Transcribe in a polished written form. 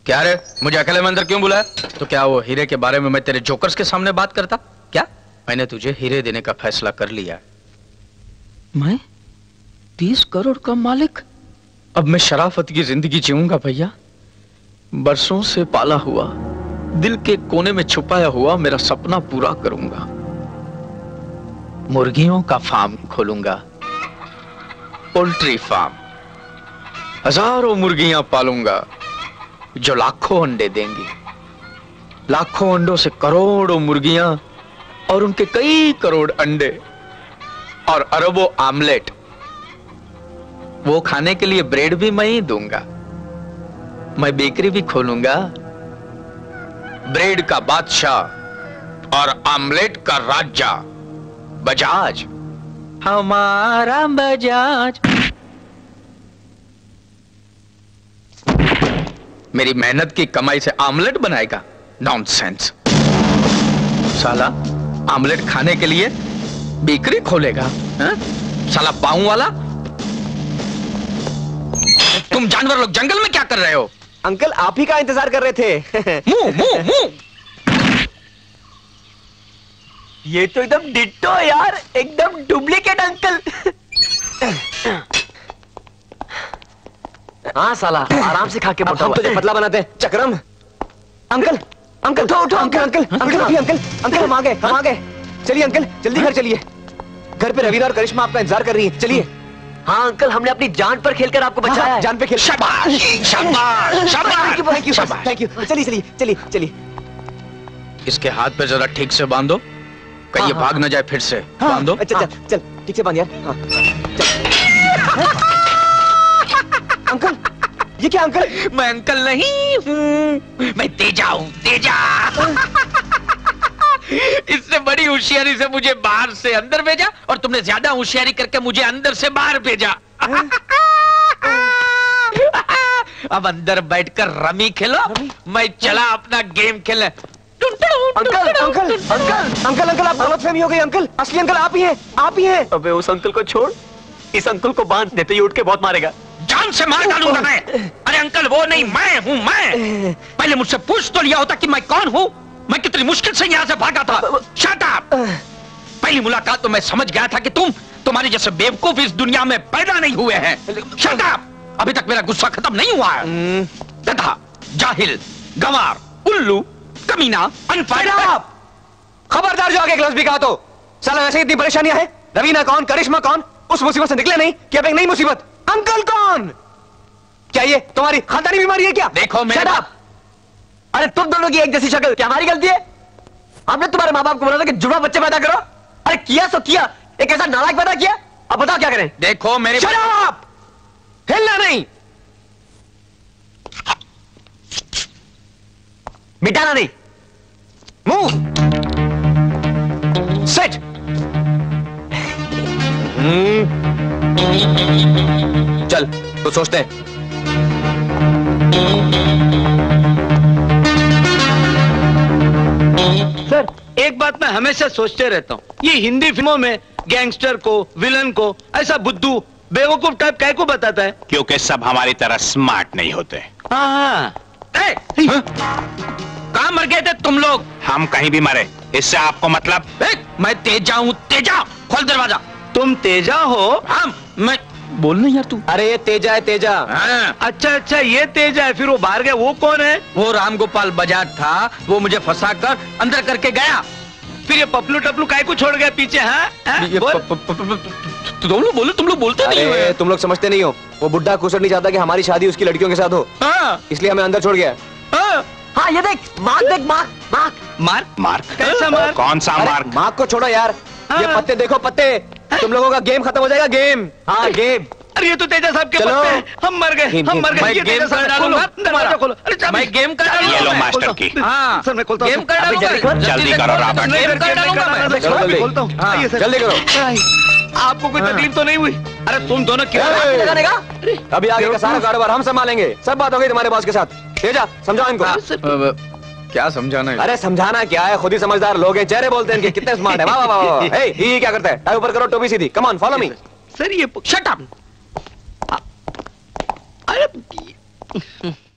क्या रे, मुझे अकेले में अंदर क्यों बुलाया? तो क्या वो हीरे के बारे में मैं तेरे जोकर्स के सामने बात करता क्या? मैंने तुझे हीरे देने का फैसला कर लिया। मैं 30 करोड़ का मालिक? अब मैं शराफत की जिंदगी जीऊंगा भैया। बरसों से पाला हुआ, दिल के कोने में छुपाया हुआ मेरा सपना पूरा करूंगा। मुर्गियों का फार्म खोलूंगा, पोल्ट्री फार्म। हजारों मुर्गियां पालूंगा जो लाखों अंडे देंगी। लाखों अंडों से करोड़ों मुर्गियां और उनके कई करोड़ अंडे और अरबों आमलेट। वो खाने के लिए ब्रेड भी मैं ही दूंगा। मैं बेकरी भी खोलूंगा, ब्रेड का बादशाह और आमलेट का राजा। बजाज, हमारा बजाज। मेरी मेहनत की कमाई से आमलेट बनाएगा? नॉनसेंस। साला आमलेट खाने के लिए बेकरी खोलेगा? साला पाऊं वाला। तुम जानवर लोग जंगल में क्या कर रहे हो? अंकल आप ही का इंतजार कर रहे थे। मुंह मुंह मुंह। ये तो एकदम डिट्टो यार, एकदम डुप्लीकेट अंकल। हाँ साला आराम से खा के मोटा हुआ। तुझे पतला बनाते हैं चक्रम। अंकल अंकल उठो उठो। अंकल अंकल अंकल अभी अंकल अंकल हम आ गए। चलिए अंकल जल्दी घर चलिए। घर पे रवीना और करिश्मा आपका इंतजार कर रही है। चलिए। हाँ अंकल हमने अपनी जान पर खेलकर आपको बचाया है। जान पे खेल। शाबाश शाबाश शाबाश। Thank you. चलिए चलिए चलिए चलिए। इसके हाथ पे जरा ठीक से बांधो, कहीं ये भाग न जाए फिर से। बांधो। चल चल ठीक से बांध यार। अंकल ये क्या अंकल? मैं अंकल नहीं हूँ, मैं तेजा हूँ, तेजा। इससे बड़ी होशियारी से मुझे बाहर से अंदर भेजा और तुमने ज्यादा होशियारी करके मुझे अंदर से बाहर भेजा। अब अंदर बैठकर रमी खेलो, मैं चला अपना गेम खेलने। Uncle uncle uncle uncle uncle आप गलतफहमी हो गई अंकल। असली अंकल आप ही हैं, आप ही हैं। अबे उस अंकल को छोड़, इस अंकल को बांध देते, ये उठ के बहुत मारेगा। जान से मार डालूंगा मैं। अरे अंकल वो नहीं, मैं हूँ मैं। पहले मुझसे पूछ तो लिया होता कि मैं कौन हूँ, मैं कितनी मुश्किल से यहाँ से भागा था। Shut up. पहली मुलाकात तो मैं समझ गया था कि तुम्हारे जैसे बेवकूफ इस दुनिया में पैदा नहीं हुए हैं। Shut up. अभी तक मेरा गुस्सा खत्म नहीं हुआ है। गधा, जाहिल, गंवार, उल्लू, कमीना, अनपढ़। खबरदार जो आगे क्लास भी कहा तो। साला वैसे इतनी परेशानियां हैं। रवीना कौन, करिश्मा कौन, उस मुसीबत से निकले नहीं कि अब एक नई मुसीबत। अंकल कौन? क्या ये तुम्हारी खानदानी बीमारी है क्या? देखो मेरे अरे तुम दोनों की एक जैसी शक्ल, क्या हमारी गलती है? हमने तुम्हारे माँ बाप को बोला था कि जुड़वा बच्चे पैदा करो। अरे किया सो किया, एक ऐसा नालायक पैदा किया। अब बताओ क्या करें? देखो मेरे शराब हिलना नहीं, मिटाना नहीं। Move, set. चल तो सोचते हैं। सर एक बात मैं हमेशा सोचते रहता हूँ, ये हिंदी फिल्मों में गैंगस्टर को, विलन को ऐसा बुद्धू बेवकूफ टाइप काय को बताता है? क्योंकि सब हमारी तरह स्मार्ट नहीं होते। हाँ। कहाँ मर गए थे तुम लोग? हम कहीं भी मरे, इससे आपको मतलब? मैं तेजा हूँ, तेजा। खोल दरवाजा। तुम तेजा हो? हाँ मैं। बोल नहीं यार तू। अरे ये तेजा है, तेजा। हाँ। अच्छा अच्छा ये तेजा है। फिर वो बाहर गया, वो कौन है? वो राम गोपाल बजाज था, वो मुझे फंसा कर अंदर करके गया। फिर ये पपलू टपलू काय को छोड़ गया पीछे? हाँ तुम लोग बोलो, तुम लोग बोलते नहीं हो। तुम लोग समझते नहीं हो। वो बुड्ढा कुसर नहीं चाहता कि हमारी शादी उसकी लड़कियों के साथ हो। इसलिए हमें अंदर छोड़ गया। हाँ ये देख मार्क, देख मार्क, मार्क मार्क मार्क। कैसा मार्क? कौन सा मार्क? मार्क को छोड़ो यार। ये पत्ते देखो, पत्ते। तुम लोगों का गेम खत्म हो जाएगा, गेम। हाँ गेम। अरे ये तो तेजा साहब के पत्ते हैं। हम मर गए, हम मर गए। मैं गेम कर डालूंगा। दरवाजा खोलो। अरे मैं गेम कर डालूंगा। ये लो मास्टर की। हाँ सर मैं खोलता हूँ। गेम कर डालूंगा। जल्दी करो रॉबर्ट। गेम कर डालूंगा मैं। खोलता हूँ। हाँ, जल्दी करो। आपको कोई तकलीफ तो नहीं हुई? अरे तुम दोनों क्यों लगाने का? अभी आगे का सारा कारोबार हम संभालेंगे। सब बात हो गई तुम्हारे बॉस के साथ। तेजा समझाओ इनको। क्या समझाना है? अरे समझाना क्या है, खुद ही समझदार लोग हैं। चेहरे बोलते हैं इनके, कितने स्मार्ट है। वाह वाह वाह। ये क्या करता है? टाई ऊपर करो, टोपी सीधी। Come on follow me. Sir ये शट अप। अरे